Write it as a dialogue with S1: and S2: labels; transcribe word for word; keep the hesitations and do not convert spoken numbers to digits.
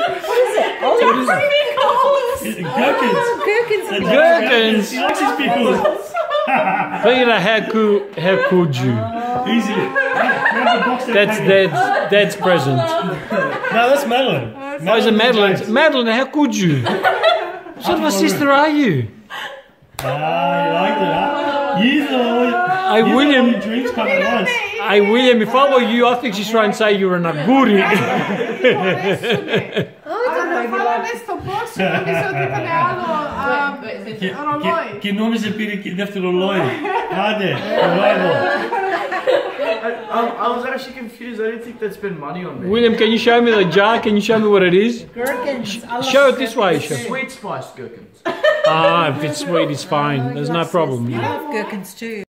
S1: Oh,
S2: what is it? Gherkins.
S1: Oh, gherkins.
S2: The
S3: Gherkins.
S2: He likes his pickles.
S3: Peter, how could, how could you?
S2: Easy. Grab the box that
S3: That's
S2: packet.
S3: Dad's, Dad's present.
S2: No, that's Madeline.
S3: Oh, is it Madeline? Madeline, how could you? What sort of a sister are you?
S2: Ah, you like that, huh? You know,
S3: Hey, William.
S2: your dreams come at once.
S3: Hey, William, if I were you, I think she's trying to say you're an aguri.
S4: Fala questo posto che sono italiano a
S2: Che,
S4: oroloi.
S2: che, che nome sapere che deve oroloi? Guarda, oroloi.
S5: I, I was actually confused. I didn't think they'd spend money on me.
S3: William, can you show me the jar? Can you show me what it is?
S1: Gherkins. I love
S3: Show it this way,
S1: gherkins.
S3: show.
S5: Sweet spiced gherkins.
S3: Ah, if it's sweet, it's fine. There's no problem.
S1: I love gherkins too.